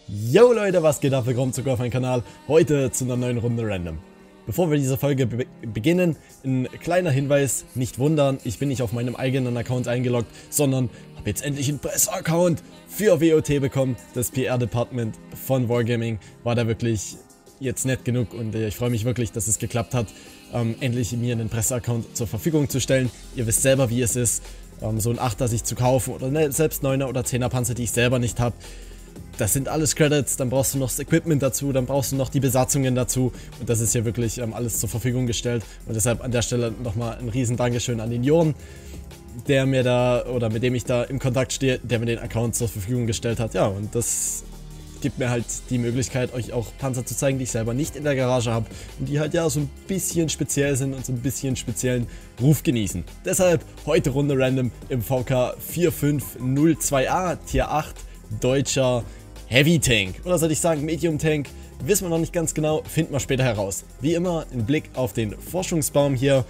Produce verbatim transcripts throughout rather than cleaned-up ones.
Yo Leute, was geht ab? Willkommen zurück auf meinem Kanal. Heute zu einer neuen Runde Random. Bevor wir diese Folge be beginnen, ein kleiner Hinweis, nicht wundern, ich bin nicht auf meinem eigenen Account eingeloggt, sondern habe jetzt endlich einen Presse-Account für W O T bekommen. Das P R-Department von Wargaming war da wirklich jetzt nett genug und äh, ich freue mich wirklich, dass es geklappt hat, ähm, endlich mir einen Presse-Account zur Verfügung zu stellen. Ihr wisst selber, wie es ist, ähm, so ein Achter sich zu kaufen oder ne, selbst neuner oder zehner Panzer, die ich selber nicht habe. Das sind alles Credits, dann brauchst du noch das Equipment dazu, dann brauchst du noch die Besatzungen dazu und das ist hier wirklich ähm, alles zur Verfügung gestellt und deshalb an der Stelle nochmal ein riesen Dankeschön an den Jorn, der mir da, oder mit dem ich da im Kontakt stehe, der mir den Account zur Verfügung gestellt hat. Ja, und das gibt mir halt die Möglichkeit, euch auch Panzer zu zeigen, die ich selber nicht in der Garage habe und die halt ja so ein bisschen speziell sind und so ein bisschen speziellen Ruf genießen. Deshalb heute Runde Random im V K vier fünf null zwei A Tier acht deutscher Heavy Tank, oder soll ich sagen Medium Tank, wissen wir noch nicht ganz genau, finden wir später heraus. Wie immer ein Blick auf den Forschungsbaum hier.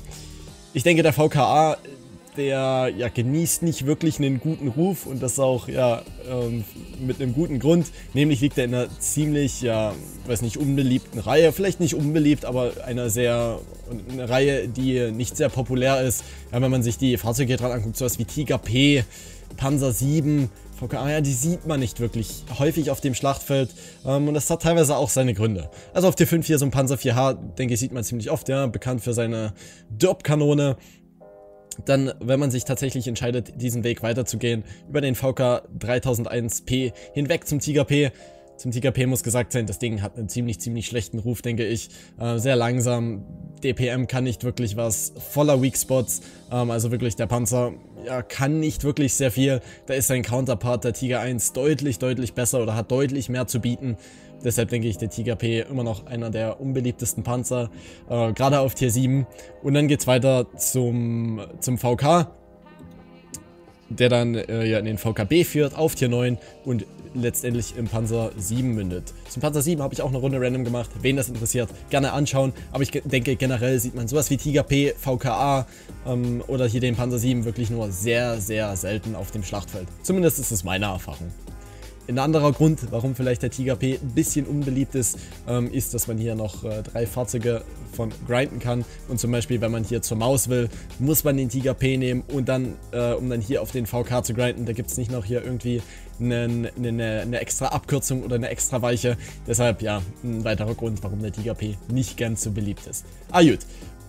Ich denke, der V K A, der ja genießt nicht wirklich einen guten Ruf und das auch ja ähm, mit einem guten Grund. Nämlich liegt er in einer ziemlich, ja, weiß nicht, unbeliebten Reihe. Vielleicht nicht unbeliebt, aber einer sehr, eine Reihe, die nicht sehr populär ist. Ja, wenn man sich die Fahrzeuge hier dran anguckt, sowas wie Tiger P, Panzer sieben, V K A, ja, die sieht man nicht wirklich häufig auf dem Schlachtfeld ähm, und das hat teilweise auch seine Gründe. Also auf Tier fünf hier so ein Panzer vier H, denke ich, sieht man ziemlich oft, ja, bekannt für seine Derp-Kanone. Dann, wenn man sich tatsächlich entscheidet, diesen Weg weiterzugehen, über den V K dreitausendeins P hinweg zum Tiger P. Zum Tiger P muss gesagt sein, das Ding hat einen ziemlich, ziemlich schlechten Ruf, denke ich. Äh, sehr langsam, D P M kann nicht wirklich was, voller Weak Spots, ähm, also wirklich der Panzer ja, kann nicht wirklich sehr viel. Da ist sein Counterpart, der Tiger eins, deutlich, deutlich besser oder hat deutlich mehr zu bieten. Deshalb denke ich, der Tiger P immer noch einer der unbeliebtesten Panzer, äh, gerade auf Tier sieben. Und dann geht es weiter zum, zum V K, der dann äh, ja in den V K B führt, auf Tier neun und letztendlich im Panzer sieben mündet. Zum Panzer sieben habe ich auch eine Runde Random gemacht. Wen das interessiert, gerne anschauen. Aber ich denke, generell sieht man sowas wie Tiger P, V K A ähm, oder hier den Panzer sieben wirklich nur sehr, sehr selten auf dem Schlachtfeld. Zumindest ist es meine Erfahrung. Ein anderer Grund, warum vielleicht der Tiger P ein bisschen unbeliebt ist, ähm, ist, dass man hier noch äh, drei Fahrzeuge von grinden kann. Und zum Beispiel, wenn man hier zur Maus will, muss man den Tiger P nehmen und dann, äh, um dann hier auf den V K zu grinden, da gibt es nicht noch hier irgendwie eine, eine, eine extra Abkürzung oder eine extra Weiche. Deshalb, ja, ein weiterer Grund, warum der Tiger P nicht ganz so beliebt ist. Ah gut.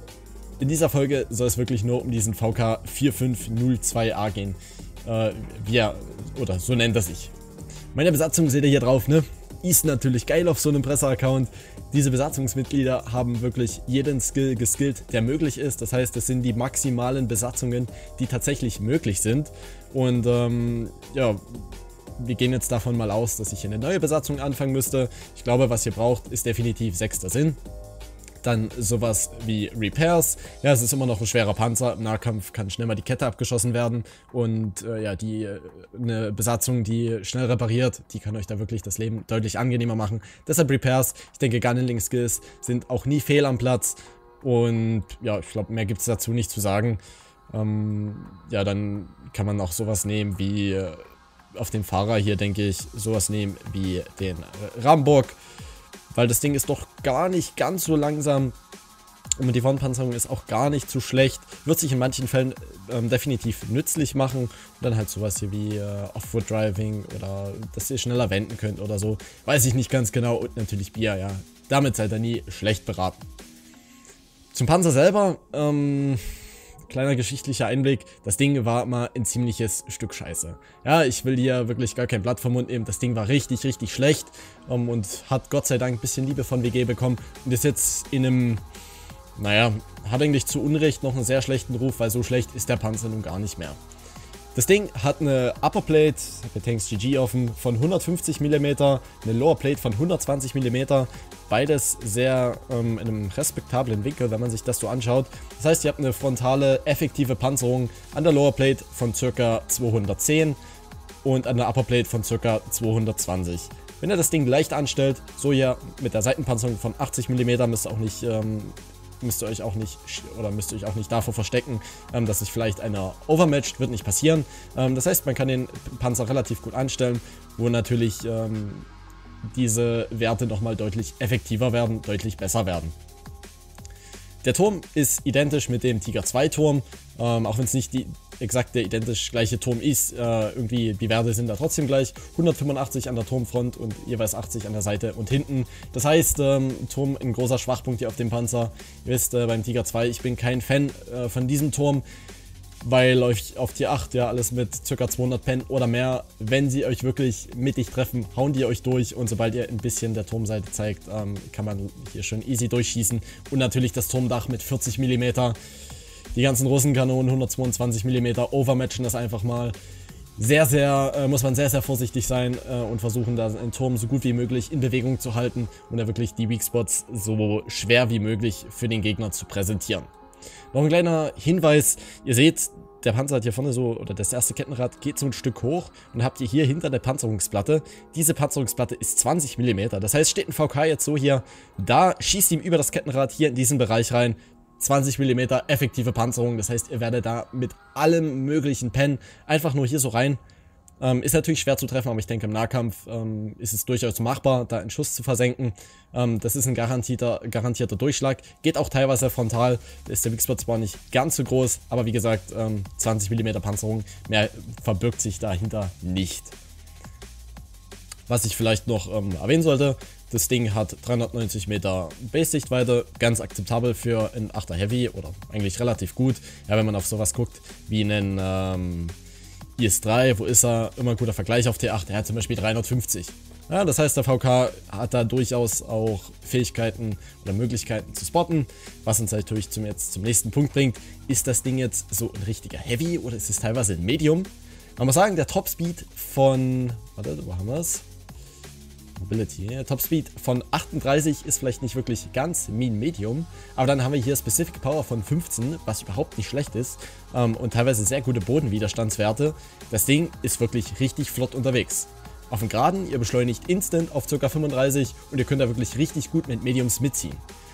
In dieser Folge soll es wirklich nur um diesen V K vier fünf null zwei A gehen. Äh, wie er, oder so nennt er sich. Meine Besatzung seht ihr hier drauf, ne? Ist natürlich geil auf so einem Presse-Account. Diese Besatzungsmitglieder haben wirklich jeden Skill geskillt, der möglich ist. Das heißt, das sind die maximalen Besatzungen, die tatsächlich möglich sind. Und ähm, ja, wir gehen jetzt davon mal aus, dass ich eine neue Besatzung anfangen müsste. Ich glaube, was ihr braucht, ist definitiv sechster Sinn. Dann sowas wie Repairs. Ja, es ist immer noch ein schwerer Panzer. Im Nahkampf kann schnell mal die Kette abgeschossen werden. Und äh, ja, die äh, eine Besatzung, die schnell repariert, die kann euch da wirklich das Leben deutlich angenehmer machen. Deshalb Repairs. Ich denke, Gunneling Skills sind auch nie fehl am Platz. Und ja, ich glaube, mehr gibt es dazu nicht zu sagen. Ähm, ja, dann kann man auch sowas nehmen wie äh, auf den Fahrer hier, denke ich, sowas nehmen wie den äh, Rambock. Weil das Ding ist doch gar nicht ganz so langsam und mit die Frontpanzerung ist auch gar nicht so schlecht. Wird sich in manchen Fällen ähm, definitiv nützlich machen. Und dann halt sowas hier wie äh, Off-Road Driving oder dass ihr schneller wenden könnt oder so. Weiß ich nicht ganz genau. Und natürlich Bier, ja. Damit seid ihr nie schlecht beraten. Zum Panzer selber, ähm... kleiner geschichtlicher Einblick, das Ding war mal ein ziemliches Stück Scheiße. Ja, ich will hier wirklich gar kein Blatt vom Mund nehmen, das Ding war richtig, richtig schlecht um, und hat Gott sei Dank ein bisschen Liebe von W G bekommen und ist jetzt in einem, naja, hat eigentlich zu Unrecht noch einen sehr schlechten Ruf, weil so schlecht ist der Panzer nun gar nicht mehr. Das Ding hat eine Upperplate, mit Tanks G G offen, von hundertfünfzig Millimeter, eine Lowerplate von hundertzwanzig Millimeter. Beides sehr ähm, in einem respektablen Winkel, wenn man sich das so anschaut. Das heißt, ihr habt eine frontale, effektive Panzerung an der Lowerplate von ca. zweihundertzehn und an der Upperplate von ca. zweihundertzwanzig. Wenn ihr das Ding leicht anstellt, so hier mit der Seitenpanzerung von achtzig Millimeter, müsst ihr auch nicht ähm, müsst ihr euch auch nicht oder müsst ihr euch auch nicht davor verstecken, ähm, dass sich vielleicht einer overmatcht, wird nicht passieren. Ähm, das heißt, man kann den Panzer relativ gut anstellen, wo natürlich ähm, diese Werte nochmal deutlich effektiver werden, deutlich besser werden. Der Turm ist identisch mit dem Tiger zwei Turm, ähm, auch wenn es nicht die exakt der identisch gleiche Turm ist, äh, irgendwie die Werte sind da trotzdem gleich. hundertfünfundachtzig an der Turmfront und jeweils achtzig an der Seite und hinten. Das heißt, ähm, Turm ein großer Schwachpunkt hier auf dem Panzer. Ihr wisst, äh, beim Tiger zwei, ich bin kein Fan äh, von diesem Turm, weil euch auf Tier acht ja alles mit ca. zweihundert Pen oder mehr, wenn sie euch wirklich mittig treffen, hauen die euch durch und sobald ihr ein bisschen der Turmseite zeigt, ähm, kann man hier schon easy durchschießen. Und natürlich das Turmdach mit vierzig Millimeter. Die ganzen Russenkanonen hundertzweiundzwanzig Millimeter overmatchen das einfach mal. Sehr, sehr, äh, muss man sehr, sehr vorsichtig sein äh, und versuchen, da einen Turm so gut wie möglich in Bewegung zu halten und da wirklich die Weak Spots so schwer wie möglich für den Gegner zu präsentieren. Noch ein kleiner Hinweis, ihr seht, der Panzer hat hier vorne so, oder das erste Kettenrad geht so ein Stück hoch und habt ihr hier hinter der Panzerungsplatte, diese Panzerungsplatte ist zwanzig Millimeter, das heißt, steht ein V K jetzt so hier, da schießt ihm über das Kettenrad hier in diesen Bereich rein, zwanzig Millimeter effektive Panzerung, das heißt, ihr werdet da mit allem möglichen Pen einfach nur hier so rein. Ähm, ist natürlich schwer zu treffen, aber ich denke im Nahkampf ähm, ist es durchaus machbar, da einen Schuss zu versenken. Ähm, das ist ein garantierter, garantierter Durchschlag, geht auch teilweise frontal, da ist der Weakspot zwar nicht ganz so groß, aber wie gesagt, ähm, zwanzig Millimeter Panzerung, mehr verbirgt sich dahinter nicht. Was ich vielleicht noch ähm, erwähnen sollte, das Ding hat dreihundertneunzig Meter Base-Sichtweite, ganz akzeptabel für einen achter Heavy oder eigentlich relativ gut, ja, wenn man auf sowas guckt, wie einen ähm, I S drei, wo ist er? Immer ein guter Vergleich auf T acht, der hat zum Beispiel dreihundertfünfzig. Ja, das heißt, der V K hat da durchaus auch Fähigkeiten oder Möglichkeiten zu spotten. Was uns natürlich zum, jetzt zum nächsten Punkt bringt, ist das Ding jetzt so ein richtiger Heavy oder ist es teilweise ein Medium? Man muss sagen, der Topspeed von, warte, wo haben wir es? Mobility, ja, Topspeed von achtunddreißig ist vielleicht nicht wirklich ganz mean Medium, aber dann haben wir hier Specific Power von fünfzehn, was überhaupt nicht schlecht ist ähm, und teilweise sehr gute Bodenwiderstandswerte. Das Ding ist wirklich richtig flott unterwegs. Auf dem Geraden, ihr beschleunigt instant auf ca. fünfunddreißig und ihr könnt da wirklich richtig gut mit Mediums mitziehen.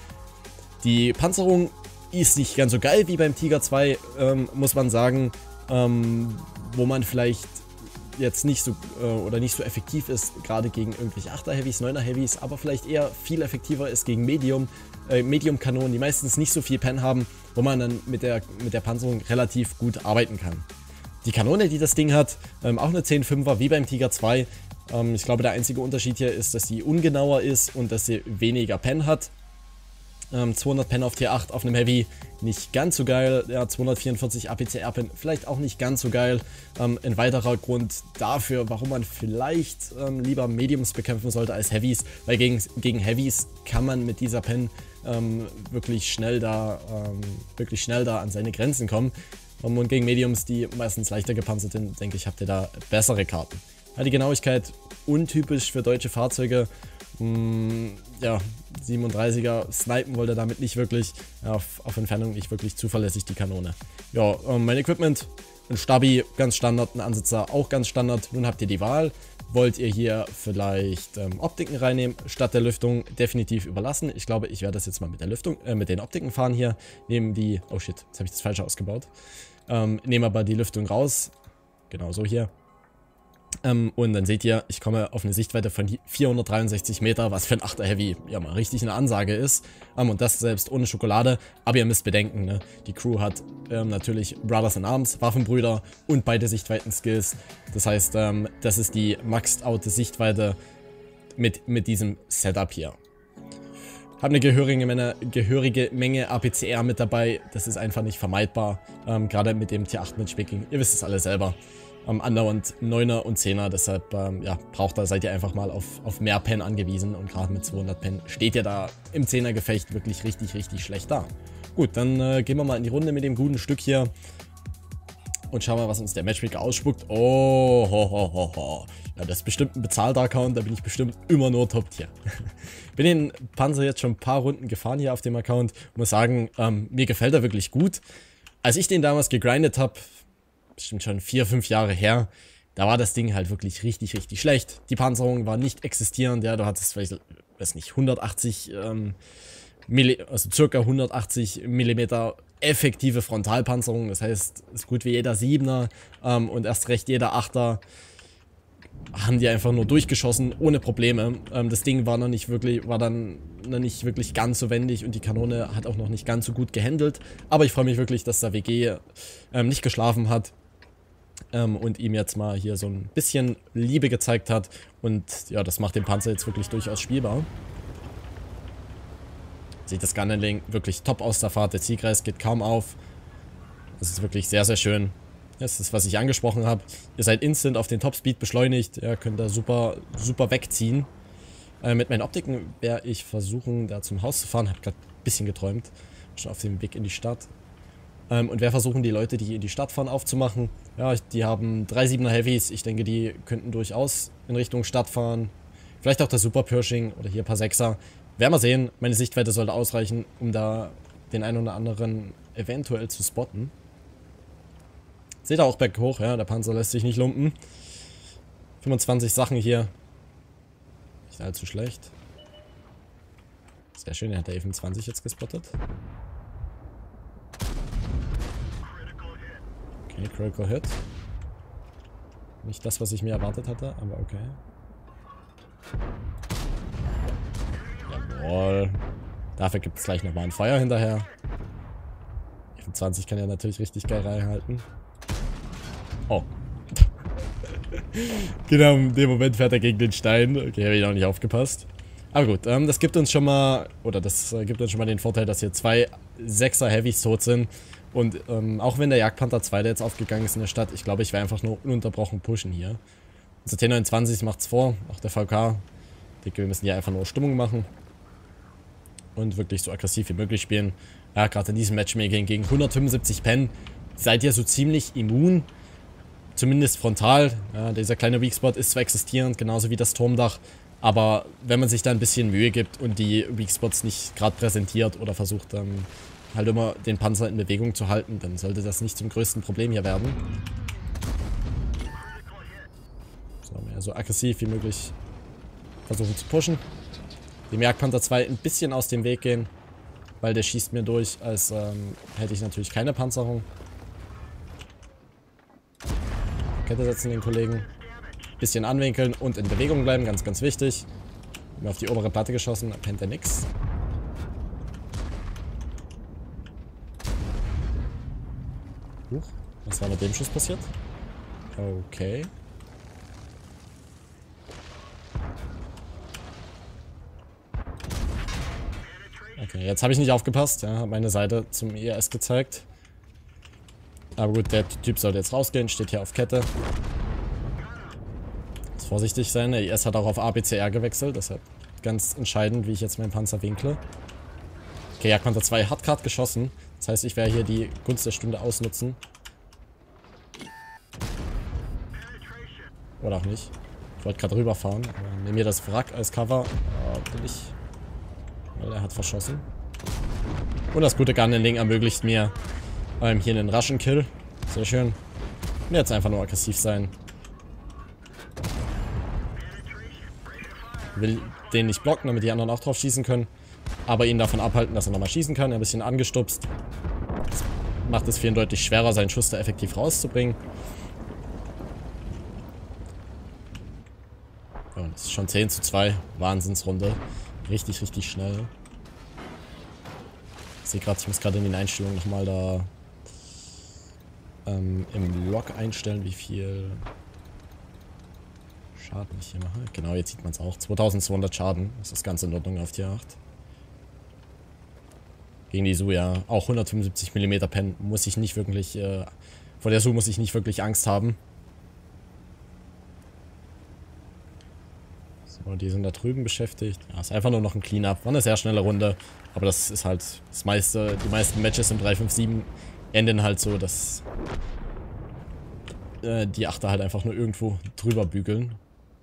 Die Panzerung ist nicht ganz so geil wie beim Tiger zwei, ähm, muss man sagen, ähm, wo man vielleicht jetzt nicht so äh, oder nicht so effektiv ist, gerade gegen irgendwelche achter Heavys, neuner Heavys, aber vielleicht eher viel effektiver ist gegen Medium, äh, Medium-Kanonen, die meistens nicht so viel Pen haben, wo man dann mit der, mit der Panzerung relativ gut arbeiten kann. Die Kanone, die das Ding hat, ähm, auch eine zehn fünfer wie beim Tiger zwei. Ähm, ich glaube, der einzige Unterschied hier ist, dass sie ungenauer ist und dass sie weniger Pen hat. Ähm, zweihundert Pen auf Tier acht auf einem Heavy, nicht ganz so geil. Ja, zweihundertvierundvierzig A P C R-Pen, vielleicht auch nicht ganz so geil. Ähm, ein weiterer Grund dafür, warum man vielleicht ähm, lieber Mediums bekämpfen sollte als Heavys, weil gegen, gegen Heavys kann man mit dieser Pen ähm, wirklich schnell da, ähm, wirklich schnell da an seine Grenzen kommen. Um, und gegen Mediums, die meistens leichter gepanzert sind, denke ich, habt ihr da bessere Karten. Ja, die Genauigkeit untypisch für deutsche Fahrzeuge. Mm, ja, siebenunddreißiger snipen wollte damit nicht wirklich, ja, auf, auf Entfernung nicht wirklich zuverlässig die Kanone. Ja, ähm, mein Equipment, ein Stabi, ganz Standard, ein Ansitzer, auch ganz Standard. Nun habt ihr die Wahl, wollt ihr hier vielleicht ähm, Optiken reinnehmen, statt der Lüftung definitiv überlassen. Ich glaube, ich werde das jetzt mal mit der Lüftung, äh, mit den Optiken fahren hier, nehmen die, oh shit, jetzt habe ich das falsch ausgebaut, ähm, nehme aber die Lüftung raus, genau so hier. Ähm, und dann seht ihr, ich komme auf eine Sichtweite von vierhundertdreiundsechzig Meter, was für ein achter Heavy ja mal richtig eine Ansage ist. Ähm, und das selbst ohne Schokolade. Aber ihr müsst bedenken, ne? Die Crew hat ähm, natürlich Brothers in Arms, Waffenbrüder und beide Sichtweiten-Skills. Das heißt, ähm, das ist die maxed-out Sichtweite mit, mit diesem Setup hier. Hab eine gehörige Menge, gehörige Menge A P C R mit dabei. Das ist einfach nicht vermeidbar. Ähm, Gerade mit dem Tier acht Matchmaking. Ihr wisst es alle selber. Um, andauernd neuner und zehner, deshalb ähm, ja, braucht da, seid ihr einfach mal auf, auf mehr Pen angewiesen und gerade mit zweihundert Pen steht ihr da im zehner Gefecht wirklich richtig, richtig schlecht da. Gut, dann äh, gehen wir mal in die Runde mit dem guten Stück hier und schauen mal, was uns der Matchmaker ausspuckt. Oh, ho, ho, ho, ho. Ja, das ist bestimmt ein bezahlter Account, da bin ich bestimmt immer nur Top-Tier. Bin den Panzer jetzt schon ein paar Runden gefahren hier auf dem Account und muss sagen, ähm, mir gefällt er wirklich gut. Als ich den damals gegrindet habe, bestimmt schon vier, fünf Jahre her, da war das Ding halt wirklich richtig, richtig schlecht. Die Panzerung war nicht existierend, ja, du hattest vielleicht, weiß nicht, hundertachtzig, ähm, Milli also circa hundertachtzig Millimeter effektive Frontalpanzerung, das heißt, ist gut wie jeder Siebener ähm, und erst recht jeder Achter haben die einfach nur durchgeschossen, ohne Probleme. Ähm, das Ding war noch nicht wirklich, war dann noch nicht wirklich ganz so wendig und die Kanone hat auch noch nicht ganz so gut gehandelt. Aber ich freue mich wirklich, dass der W G ähm, nicht geschlafen hat ähm, und ihm jetzt mal hier so ein bisschen Liebe gezeigt hat. Und ja, das macht den Panzer jetzt wirklich durchaus spielbar. Sieht das Gun-Handling wirklich top aus der Fahrt. Der Zielkreis geht kaum auf. Das ist wirklich sehr, sehr schön. Das ist, was ich angesprochen habe. Ihr seid instant auf den Topspeed beschleunigt. Ja, könnt da super, super wegziehen. Äh, mit meinen Optiken werde ich versuchen, da zum Haus zu fahren. Hab gerade ein bisschen geträumt. Schon auf dem Weg in die Stadt. Ähm, und werde versuchen, die Leute, die in die Stadt fahren, aufzumachen. Ja, die haben drei Siebener Heavys. Ich denke, die könnten durchaus in Richtung Stadt fahren. Vielleicht auch der Super Pershing oder hier ein paar Sechser. Werden wir sehen. Meine Sichtweite sollte ausreichen, um da den einen oder anderen eventuell zu spotten. Seht ihr auch berghoch, ja, der Panzer lässt sich nicht lumpen. fünfundzwanzig Sachen hier. Nicht allzu schlecht. Sehr schön, er hat der E fünfundzwanzig jetzt gespottet. Okay, Critical Hit. Nicht das, was ich mir erwartet hatte, aber okay. Jawohl. Dafür gibt es gleich nochmal ein Feuer hinterher. E fünfundzwanzig kann ja natürlich richtig geil reinhalten. Oh. Genau, in dem Moment fährt er gegen den Stein. Okay, habe ich noch nicht aufgepasst. Aber gut, ähm, das gibt uns schon mal, oder das äh, gibt uns schon mal den Vorteil, dass hier zwei Sechser Heavys tot sind. Und ähm, auch wenn der Jagdpanther zwei, der jetzt aufgegangen ist in der Stadt, ich glaube, ich werde einfach nur ununterbrochen pushen hier. Unser T neunundzwanzig macht's vor, auch der V K. Ich denke, wir müssen hier einfach nur Stimmung machen. Und wirklich so aggressiv wie möglich spielen. Ja, gerade in diesem Matchmaking gegen hundertfünfundsiebzig Pen seid ihr so ziemlich immun. Zumindest frontal. Ja, dieser kleine Weakspot ist zwar existierend, genauso wie das Turmdach. Aber wenn man sich da ein bisschen Mühe gibt und die Weakspots nicht gerade präsentiert oder versucht dann halt immer den Panzer in Bewegung zu halten, dann sollte das nicht zum größten Problem hier werden. So, mehr so aggressiv wie möglich versuchen zu pushen. Dem Jagdpanther zwei ein bisschen aus dem Weg gehen, weil der schießt mir durch, als ähm, hätte ich natürlich keine Panzerung. Kette setzen den Kollegen. Bisschen anwinkeln und in Bewegung bleiben, ganz, ganz wichtig. Mir auf die obere Platte geschossen, da pennt er nix. Huch, was war mit dem Schuss passiert? Okay. Okay, jetzt habe ich nicht aufgepasst. Ja, habe meine Seite zum E R S gezeigt. Aber gut, der Typ sollte jetzt rausgehen, steht hier auf Kette. Muss vorsichtig sein, der E S hat auch auf A B C R gewechselt, deshalb ganz entscheidend, wie ich jetzt meinen Panzer winkle. Okay, Jagdpanther zwei hat gerade geschossen, das heißt, ich werde hier die Gunst der Stunde ausnutzen. Oder auch nicht. Ich wollte gerade rüberfahren, aber nehme mir das Wrack als Cover. Oh, bin ich. Weil er hat verschossen. Und das gute Gun-Handling ermöglicht mir ähm, hier einen raschen Kill. Sehr schön. Und jetzt einfach nur aggressiv sein. Will den nicht blocken, damit die anderen auch drauf schießen können. Aber ihn davon abhalten, dass er nochmal schießen kann. Ein bisschen angestupst. Das macht es für ihn deutlich schwerer, seinen Schuss da effektiv rauszubringen. Ja, das ist schon zehn zu zwei. Wahnsinnsrunde. Richtig, richtig schnell. Ich sehe gerade, ich muss gerade in den Einstellungen nochmal da ähm, im Log einstellen, wie viel Schaden ich hier mache. Genau, jetzt sieht man es auch. zweitausendzweihundert Schaden. Das ist ganz in Ordnung auf Tier acht. Gegen die Su, ja. Auch hundertfünfundsiebzig Millimeter Pen muss ich nicht wirklich, äh, vor der Su muss ich nicht wirklich Angst haben. So, die sind da drüben beschäftigt. Ja, ist einfach nur noch ein Cleanup. War eine sehr schnelle Runde. Aber das ist halt das meiste, die meisten Matches im drei fünf sieben enden halt so, dass äh, die Achter halt einfach nur irgendwo drüber bügeln.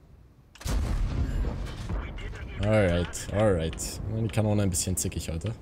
Alright, alright. Die Kanone ein bisschen zickig heute.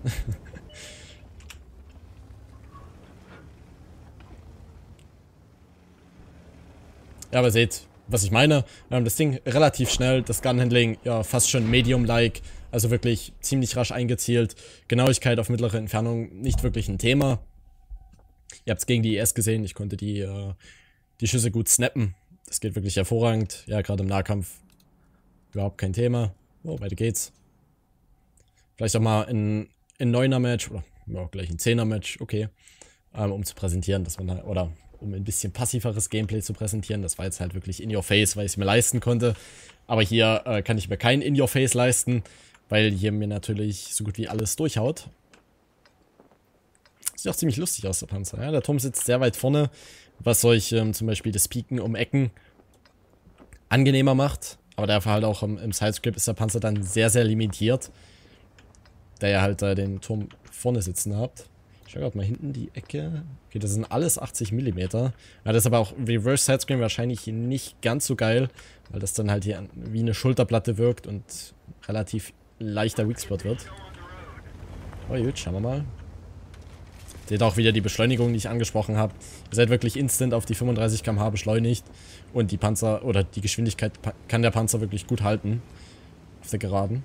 Ja, aber seht, was ich meine. Ähm, das Ding relativ schnell, das Gun-Handling, ja, fast schon Medium-like. Also wirklich ziemlich rasch eingezielt. Genauigkeit auf mittlere Entfernung nicht wirklich ein Thema. Ihr habt es gegen die E S gesehen, ich konnte die, äh, die Schüsse gut snappen. Das geht wirklich hervorragend. Ja, gerade im Nahkampf überhaupt kein Thema. Oh, weiter geht's. Vielleicht auch mal in ein Neuner-Match oder ja, gleich ein Zehner-Match, okay. Ähm, um zu präsentieren, dass man, oder um ein bisschen passiveres Gameplay zu präsentieren. Das war jetzt halt wirklich in your face, weil ich es mir leisten konnte. Aber hier äh, kann ich mir kein in your face leisten, weil hier mir natürlich so gut wie alles durchhaut. Sieht auch ziemlich lustig aus, der Panzer. Ja, der Turm sitzt sehr weit vorne, was euch ähm, zum Beispiel das Pieken um Ecken angenehmer macht. Aber dafür halt auch im, im Sidescript ist der Panzer dann sehr, sehr limitiert. Da ihr halt äh, den Turm vorne sitzen habt. Ich schau gerade mal hinten die Ecke. Okay, das sind alles achtzig Millimeter. Ja, das ist aber auch Reverse Sidescreen wahrscheinlich nicht ganz so geil, weil das dann halt hier wie eine Schulterplatte wirkt und relativ leichter Weakspot wird. Oh gut, schauen wir mal. Seht auch wieder die Beschleunigung, die ich angesprochen habe. Ihr seid wirklich instant auf die fünfunddreißig Kilometer pro Stunde beschleunigt und die Panzer, oder die Geschwindigkeit kann der Panzer wirklich gut halten. Auf der Geraden.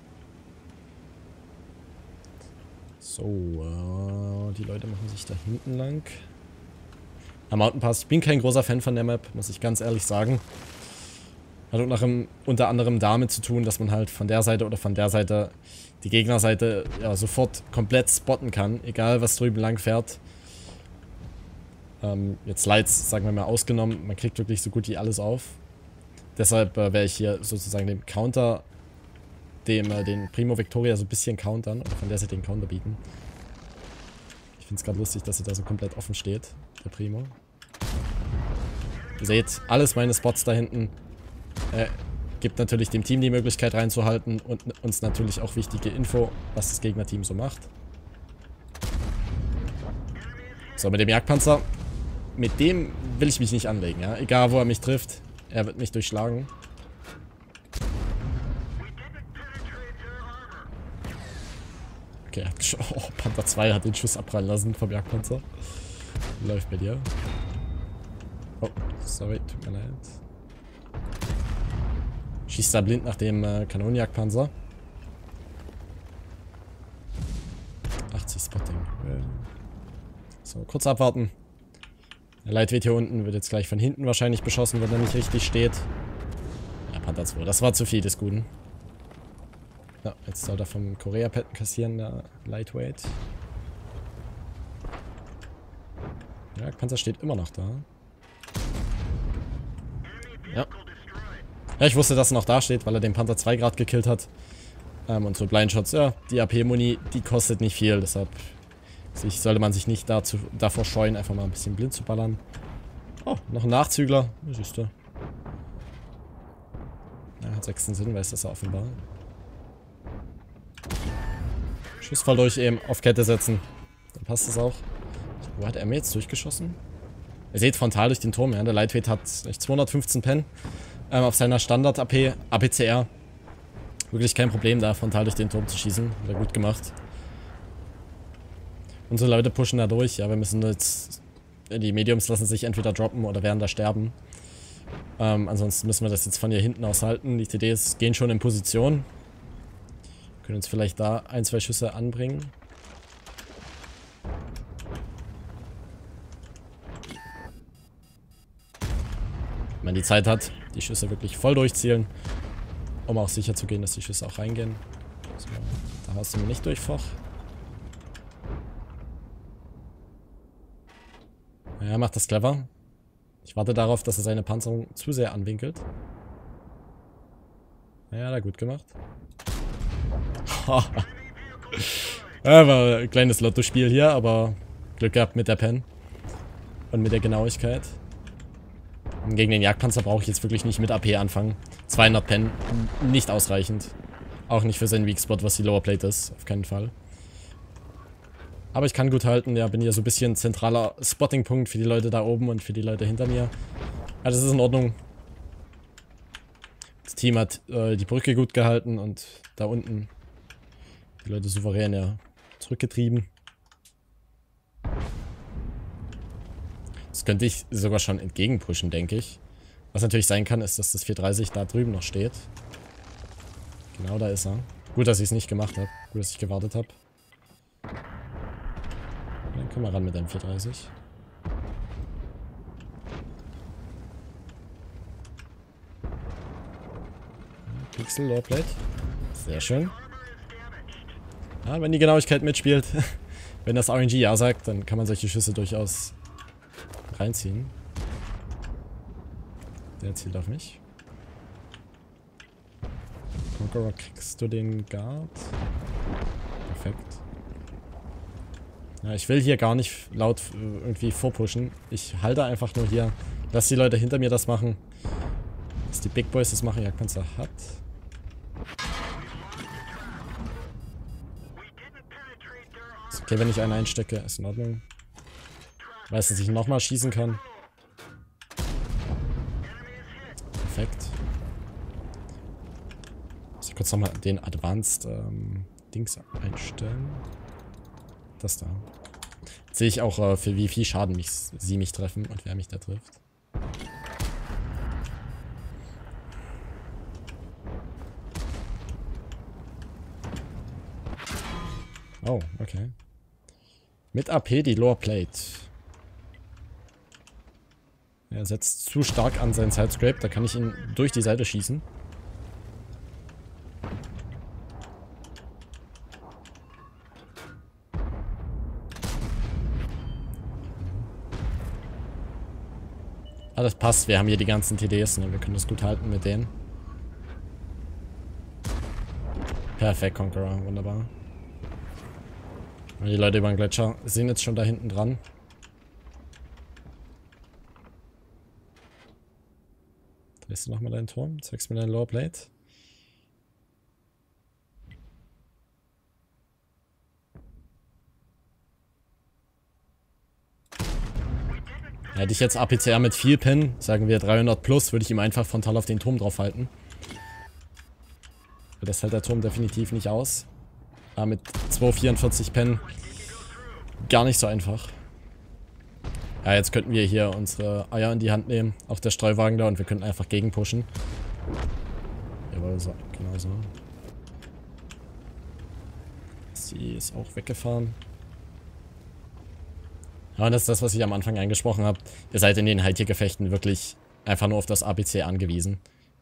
So, äh, die Leute machen sich da hinten lang. Am Mountain Pass, ich bin kein großer Fan von der Map, muss ich ganz ehrlich sagen. Hat unter anderem, unter anderem damit zu tun, dass man halt von der Seite oder von der Seite die Gegnerseite ja, sofort komplett spotten kann, egal was drüben lang fährt. Ähm, jetzt Lights, sagen wir mal, ausgenommen, man kriegt wirklich so gut wie alles auf. Deshalb äh, werde ich hier sozusagen dem Counter, dem äh, den Primo Victoria so ein bisschen countern, oder von der Seite den Counter bieten. Ich finde es gerade lustig, dass er da so komplett offen steht, der Primo. Ihr seht, alles meine Spots da hinten. Äh, gibt natürlich dem Team die Möglichkeit reinzuhalten und uns natürlich auch wichtige Info, was das Gegnerteam so macht. So, mit dem Jagdpanzer. Mit dem will ich mich nicht anlegen, ja. Egal, wo er mich trifft, er wird mich durchschlagen. Okay, oh, Panther zwei hat den Schuss abprallen lassen vom Jagdpanzer. Läuft bei dir. Oh, sorry, tut mir leid. Schießt da blind nach dem äh, Kanonenjagdpanzer. achtzig Spotting. So, kurz abwarten. Der Lightweight hier unten wird jetzt gleich von hinten wahrscheinlich beschossen, wenn er nicht richtig steht. Ja, Panther zwei. Das war zu viel des Guten. Ja, jetzt soll er vom Korea-Patten kassieren, der Lightweight. Ja, der Panzer steht immer noch da. Ja. Ja, ich wusste, dass er noch da steht, weil er den Panther zwei gerade gekillt hat. Ähm, und so Blindshots, ja, die A P-Muni, die kostet nicht viel, deshalb sich, sollte man sich nicht dazu, davor scheuen, einfach mal ein bisschen blind zu ballern. Oh, noch ein Nachzügler. Ja, siehst du. Ja, hat sechsten Sinn, weiß das ja offenbar. Schuss voll durch eben, auf Kette setzen. Dann passt das auch. Wo hat er mir jetzt durchgeschossen? Ihr seht frontal durch den Turm, ja. Der Lightweight hat zweihundertfünfzehn Pen ähm, auf seiner Standard-A P, A P C R. Wirklich kein Problem, da frontal durch den Turm zu schießen. Hat er gut gemacht. Unsere Leute pushen da durch. Ja, wir müssen jetzt... Die Mediums lassen sich entweder droppen oder werden da sterben. Ähm, ansonsten müssen wir das jetzt von hier hinten aus halten. Die T Ds gehen schon in Position. Können uns vielleicht da ein, zwei Schüsse anbringen. Wenn man die Zeit hat, die Schüsse wirklich voll durchzielen, um auch sicher zu gehen, dass die Schüsse auch reingehen. So, da hast du mir nicht durchfach. Ja, macht das clever. Ich warte darauf, dass er seine Panzerung zu sehr anwinkelt. Ja, da gut gemacht. Ja, war ein kleines Lottospiel hier, aber Glück gehabt mit der Pen. Und mit der Genauigkeit. Und gegen den Jagdpanzer brauche ich jetzt wirklich nicht mit A P anfangen. zweihundert Pen, nicht ausreichend. Auch nicht für seinen Weak Spot, was die Lower Plate ist. Auf keinen Fall. Aber ich kann gut halten. Ja, bin hier so ein bisschen zentraler Spotting-Punkt für die Leute da oben und für die Leute hinter mir. Ja, das ist in Ordnung. Das Team hat äh, die Brücke gut gehalten und da unten die Leute souverän ja zurückgetrieben. Das könnte ich sogar schon entgegenpushen, denke ich. Was natürlich sein kann, ist, dass das vierhundertdreißig da drüben noch steht. Genau, da ist er. Gut, dass ich es nicht gemacht habe. Gut, dass ich gewartet habe. Dann können wir ran mit dem vierhundertdreißig. Pixel, Lowerplate. Sehr schön. Ja, wenn die Genauigkeit mitspielt. Wenn das R N G ja sagt, dann kann man solche Schüsse durchaus reinziehen. Der zielt auf mich. Conqueror, kriegst du den Guard? Perfekt. Ja, ich will hier gar nicht laut irgendwie vorpushen. Ich halte einfach nur hier. Lass die Leute hinter mir das machen. Dass die Big Boys das machen. Jagdpanzer hat. Ist okay, wenn ich einen einstecke. Ist in Ordnung. Weiß, dass ich nochmal schießen kann. Perfekt. Muss ich kurz nochmal den Advanced ähm, Dings einstellen. Das da. Jetzt sehe ich auch, äh, für wie viel Schaden mich, sie mich treffen und wer mich da trifft. Oh, okay. Mit A P die Lower Plate. Er setzt zu stark an seinen Sidescrape, da kann ich ihn durch die Seite schießen. Ah, das passt. Wir haben hier die ganzen T Ds, ne? Wir können das gut halten mit denen. Perfekt, Conqueror. Wunderbar. Und die Leute über den Gletscher sind jetzt schon da hinten dran. Drehst du nochmal deinen Turm? Zeigst mir deine Lower Plate. Hätte ich jetzt A P C R mit viel Pin, sagen wir dreihundert plus, würde ich ihm einfach frontal auf den Turm draufhalten. Das hält der Turm definitiv nicht aus. Aber mit zweihundertvierundvierzig Pen gar nicht so einfach. Ja, jetzt könnten wir hier unsere Eier in die Hand nehmen. Auch der Streuwagen da und wir könnten einfach gegenpushen. Jawohl, so, genau so. Sie ist auch weggefahren. Ja, und das ist das, was ich am Anfang angesprochen habe. Ihr seid in den High-Tier-Gefechten wirklich einfach nur auf das A P C angewiesen.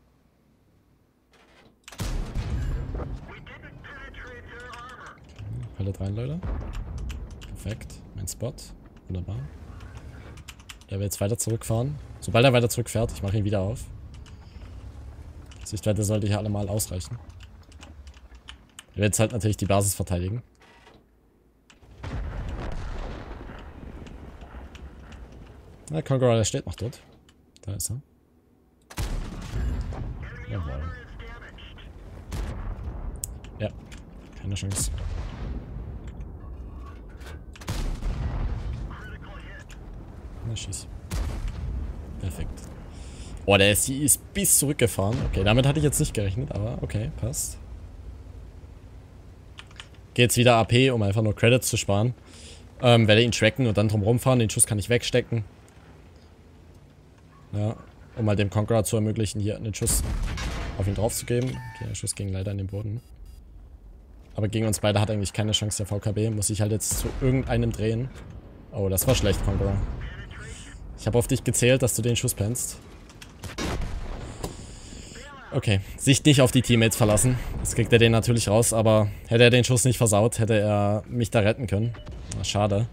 Okay, haltet rein, Leute. Perfekt. Mein Spot. Wunderbar. Der will jetzt weiter zurückfahren. Sobald er weiter zurückfährt, ich mache ihn wieder auf. Sichtweite sollte hier allemal ausreichen. Er will jetzt halt natürlich die Basis verteidigen. Na, Conqueror, der steht noch dort. Da ist er. Jawohl. Ja, keine Chance. Na, schieß. Perfekt. Oh, der S C ist bis zurückgefahren. Okay, damit hatte ich jetzt nicht gerechnet, aber okay, passt. Geht jetzt wieder A P, um einfach nur Credits zu sparen. Ähm, werde ihn tracken und dann drum rumfahren. Den Schuss kann ich wegstecken. Ja, um mal dem Conqueror zu ermöglichen, hier einen Schuss auf ihn drauf zu geben. Okay, der Schuss ging leider in den Boden. Aber gegen uns beide hat eigentlich keine Chance der V K B. Muss ich halt jetzt zu irgendeinem drehen. Oh, das war schlecht, Conqueror. Ich habe auf dich gezählt, dass du den Schuss pennst. Okay, sich nicht auf die Teammates verlassen. Jetzt kriegt er den natürlich raus, aber hätte er den Schuss nicht versaut, hätte er mich da retten können. Na, schade.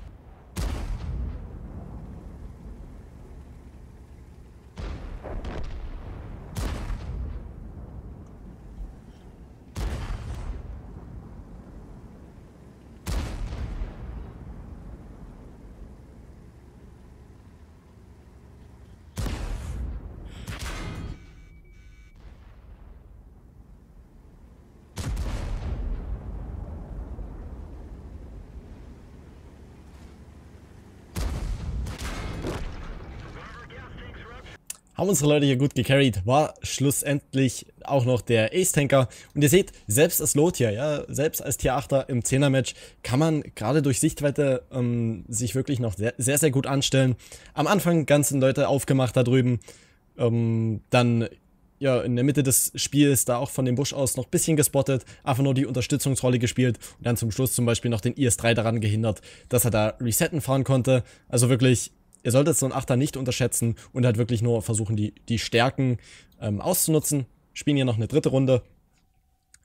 Haben unsere Leute hier gut gecarried, war schlussendlich auch noch der Ace-Tanker. Und ihr seht, selbst als Low-Tier, ja, selbst als Tier achter im zehner-Match kann man gerade durch Sichtweite ähm, sich wirklich noch sehr, sehr, sehr gut anstellen. Am Anfang ganzen Leute aufgemacht da drüben, ähm, dann ja in der Mitte des Spiels da auch von dem Busch aus noch ein bisschen gespottet, einfach nur die Unterstützungsrolle gespielt und dann zum Schluss zum Beispiel noch den I S drei daran gehindert, dass er da resetten fahren konnte. Also wirklich... Ihr solltet so einen Achter nicht unterschätzen und halt wirklich nur versuchen, die, die Stärken ähm, auszunutzen. Spielen hier noch eine dritte Runde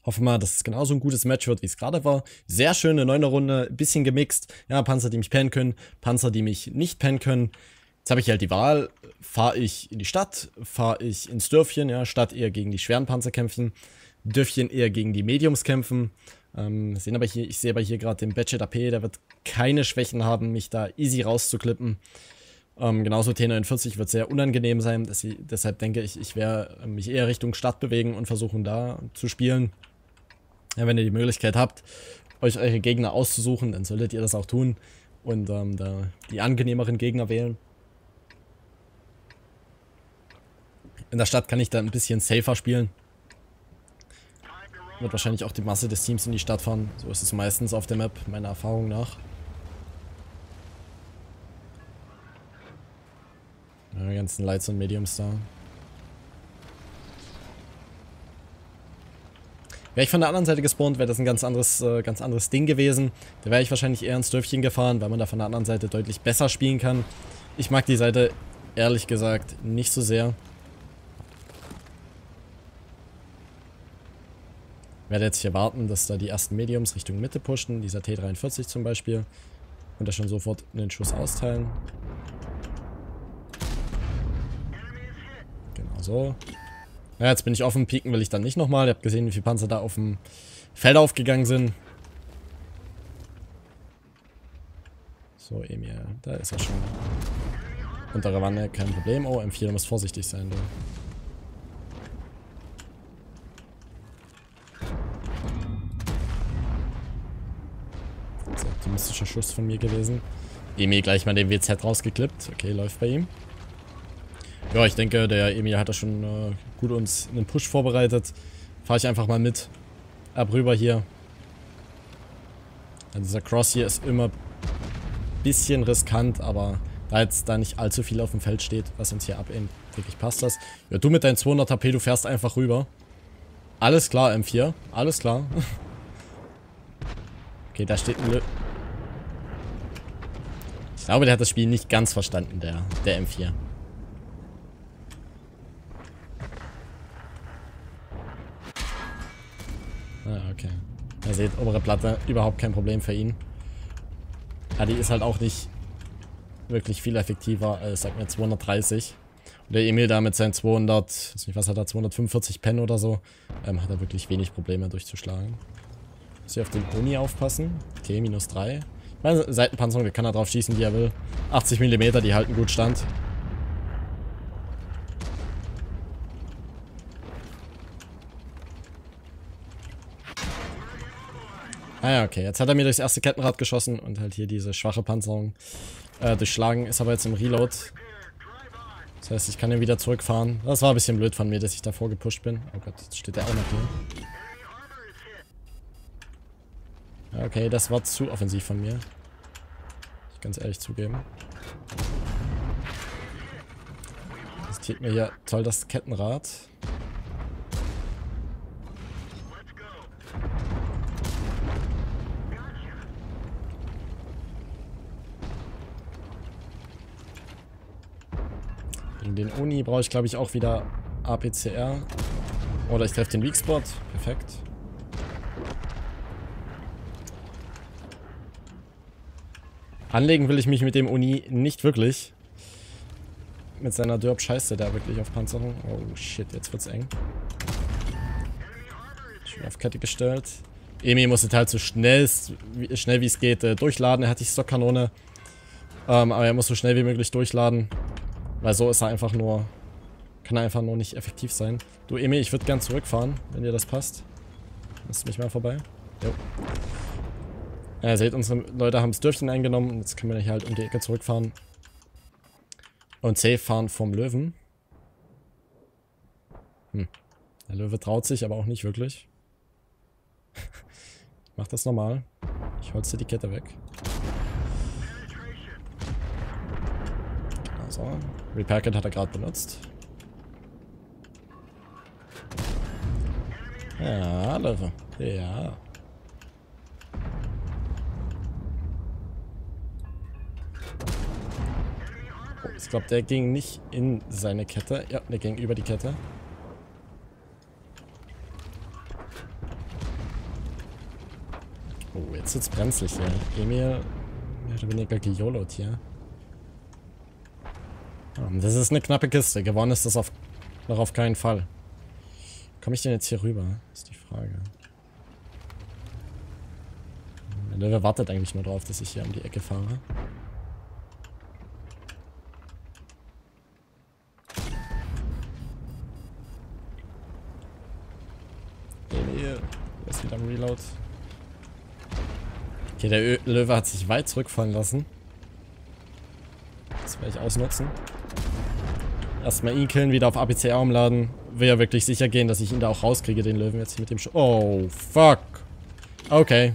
Hoffe mal, dass es genauso ein gutes Match wird, wie es gerade war. Sehr schöne neunte Runde, bisschen gemixt. Ja, Panzer, die mich pennen können, Panzer, die mich nicht pennen können. Jetzt habe ich halt die Wahl, fahre ich in die Stadt, fahre ich ins Dörfchen, ja, Stadt eher gegen die schweren Panzer kämpfen, Dörfchen eher gegen die Mediums kämpfen. Ähm, sehen aber hier, ich sehe aber hier gerade den Badget A P, der wird keine Schwächen haben, mich da easy rauszuklippen. Ähm, genauso T neunundvierzig wird sehr unangenehm sein, dass ich, deshalb denke ich, ich werde mich eher Richtung Stadt bewegen und versuchen da zu spielen. Ja, wenn ihr die Möglichkeit habt, euch eure Gegner auszusuchen, dann solltet ihr das auch tun und ähm, da die angenehmeren Gegner wählen. In der Stadt kann ich da ein bisschen safer spielen. Wird wahrscheinlich auch die Masse des Teams in die Stadt fahren. So ist es meistens auf der Map, meiner Erfahrung nach. Ja, die ganzen Lights und Mediums da. Wäre ich von der anderen Seite gespawnt, wäre das ein ganz anderes, äh, ganz anderes Ding gewesen. Da wäre ich wahrscheinlich eher ins Dörfchen gefahren, weil man da von der anderen Seite deutlich besser spielen kann. Ich mag die Seite, ehrlich gesagt, nicht so sehr. Ich werde jetzt hier warten, dass da die ersten Mediums Richtung Mitte pushen. Dieser T dreiundvierzig zum Beispiel. Und da schon sofort einen Schuss austeilen. Genau so. Ja, jetzt bin ich offen. Pieken will ich dann nicht nochmal. Ihr habt gesehen, wie viele Panzer da auf dem Feld aufgegangen sind. So, Emil. Da ist er schon. Untere Wanne, kein Problem. Oh, M vier, du musst vorsichtig sein, du. Optimistischer Schuss von mir gewesen. Emil gleich mal den W Z rausgeklippt. Okay, läuft bei ihm. Ja, ich denke, der Emil hat da schon äh, gut uns einen Push vorbereitet. Fahre ich einfach mal mit. Ab rüber hier. Ja, dieser Cross hier ist immer ein bisschen riskant, aber da jetzt da nicht allzu viel auf dem Feld steht, was uns hier abähmt, denke ich, passt das. Ja, du mit deinen zweihundert H P, du fährst einfach rüber. Alles klar, M vier. Alles klar. Okay, da steht ein Lö Ich glaube, der hat das Spiel nicht ganz verstanden, der, der M vier. Ah, okay. Ihr seht, obere Platte, überhaupt kein Problem für ihn. Aber die ist halt auch nicht wirklich viel effektiver als, sag mir, zweihundertdreißig. Und der Emil da mit seinen zweihundert, weiß nicht, was hat er, zweihundertfünfundvierzig Pen oder so, ähm, hat er wirklich wenig Probleme durchzuschlagen. Muss hier auf den Uni aufpassen. Okay, minus drei. Meine Seitenpanzerung, der kann da drauf schießen, wie er will. achtzig Millimeter, die halten gut stand. Ah ja, okay. Jetzt hat er mir durchs erste Kettenrad geschossen und halt hier diese schwache Panzerung äh, durchschlagen. Ist aber jetzt im Reload. Das heißt, ich kann ihn wieder zurückfahren. Das war ein bisschen blöd von mir, dass ich davor gepusht bin. Oh Gott, jetzt steht der auch noch hier. Okay, das war zu offensiv von mir. Ich ganz ehrlich zugeben. Das zieht mir hier toll das Kettenrad. Gegen den Uni brauche ich, glaube ich, auch wieder A P C R. Oder ich treffe den Weak Spot. Perfekt. Anlegen will ich mich mit dem Uni nicht wirklich. Mit seiner Derp scheißt er da wirklich auf Panzerung. Oh shit, jetzt wird's eng. Schon auf Kette gestellt. Emi muss jetzt halt so schnell, schnell wie es geht äh, durchladen. Er hat die Stockkanone. Ähm, aber er muss so schnell wie möglich durchladen. Weil so ist er einfach nur... Kann er einfach nur nicht effektiv sein. Du Emi, ich würde gern zurückfahren, wenn dir das passt. Lass mich mal vorbei. Jo. Ja, ihr seht, unsere Leute haben das Dörfchen eingenommen und jetzt können wir hier halt um die Ecke zurückfahren. Und safe fahren vom Löwen. Hm. Der Löwe traut sich, aber auch nicht wirklich. Ich mach das normal. Ich holze die Kette weg. Also, Repair Kit hat er gerade benutzt. Ja, Löwe. Ja. Ich glaube, der ging nicht in seine Kette. Ja, der ging über die Kette. Oh, jetzt wird's brenzlig hier. Emil, mehr oder weniger gejolot hier. Oh, das ist eine knappe Kiste. Gewonnen ist das auf, noch auf keinen Fall. Komme ich denn jetzt hier rüber? Ist die Frage. Der Löwe wartet eigentlich nur drauf, dass ich hier um die Ecke fahre. Emil, der ist wieder am Reload. Okay, der Ö Löwe hat sich weit zurückfallen lassen. Das werde ich ausnutzen. Erstmal ihn killen, wieder auf A P C R umladen. Will ja wirklich sicher gehen, dass ich ihn da auch rauskriege, den Löwen jetzt hier mit dem Sch Oh, fuck. Okay.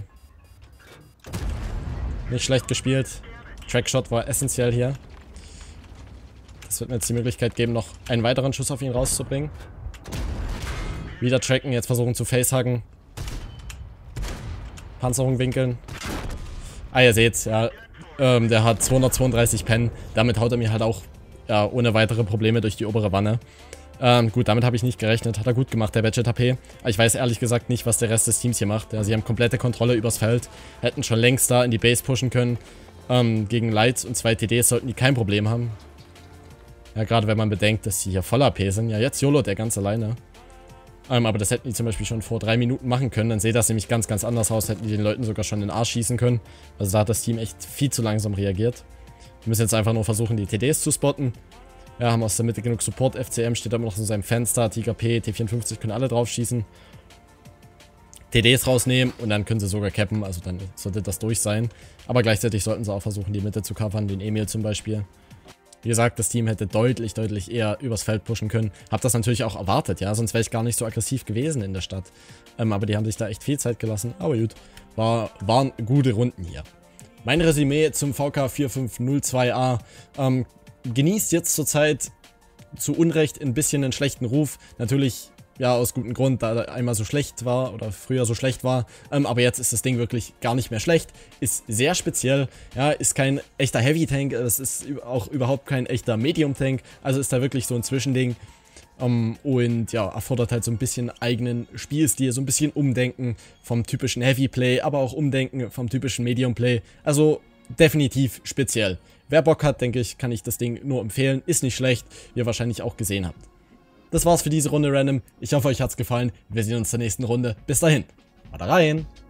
Nicht schlecht gespielt. Trackshot war essentiell hier. Das wird mir jetzt die Möglichkeit geben, noch einen weiteren Schuss auf ihn rauszubringen. Wieder tracken, jetzt versuchen zu facehuggen. Panzerung winkeln. Ah, ihr seht's, ja. Ähm, der hat zweihundertzweiunddreißig Pen. Damit haut er mir halt auch ja, ohne weitere Probleme durch die obere Wanne. Ähm, gut, damit habe ich nicht gerechnet. Hat er gut gemacht, der Badget H P. Aber ich weiß ehrlich gesagt nicht, was der Rest des Teams hier macht. Ja, sie haben komplette Kontrolle übers Feld. Hätten schon längst da in die Base pushen können. Ähm, gegen Lights und zwei T Ds sollten die kein Problem haben. Ja, gerade wenn man bedenkt, dass sie hier voll A P sind. Ja, jetzt YOLO der ganz alleine. Ähm, aber das hätten die zum Beispiel schon vor drei Minuten machen können. Dann sähe das nämlich ganz, ganz anders aus. Hätten die den Leuten sogar schon in den Arsch schießen können. Also da hat das Team echt viel zu langsam reagiert. Wir müssen jetzt einfach nur versuchen, die T Ds zu spotten. Ja, haben aus der Mitte genug Support. F C M steht immer noch in seinem Fenster. Tiger P, T vierundfünfzig können alle drauf schießen. T Ds rausnehmen und dann können sie sogar cappen. Also dann sollte das durch sein. Aber gleichzeitig sollten sie auch versuchen, die Mitte zu covern. Den Emil zum Beispiel. Wie gesagt, das Team hätte deutlich, deutlich eher übers Feld pushen können. Hab das natürlich auch erwartet, ja. Sonst wäre ich gar nicht so aggressiv gewesen in der Stadt. Ähm, aber die haben sich da echt viel Zeit gelassen. Aber gut, war, waren gute Runden hier. Mein Resümee zum V K vier fünf null zwei A. Ähm, genießt jetzt zurzeit zu Unrecht ein bisschen einen schlechten Ruf. Natürlich, ja, aus gutem Grund, da er einmal so schlecht war oder früher so schlecht war. Ähm, aber jetzt ist das Ding wirklich gar nicht mehr schlecht. Ist sehr speziell. Ja, ist kein echter Heavy Tank. Es ist auch überhaupt kein echter Medium Tank. Also ist da wirklich so ein Zwischending. Um, und ja, erfordert halt so ein bisschen eigenen Spielstil, so ein bisschen Umdenken vom typischen Heavy Play, aber auch Umdenken vom typischen Medium Play. Also definitiv speziell. Wer Bock hat, denke ich, kann ich das Ding nur empfehlen. Ist nicht schlecht, wie ihr wahrscheinlich auch gesehen habt. Das war's für diese Runde Random. Ich hoffe, euch hat's gefallen. Wir sehen uns zur nächsten Runde. Bis dahin, haut rein!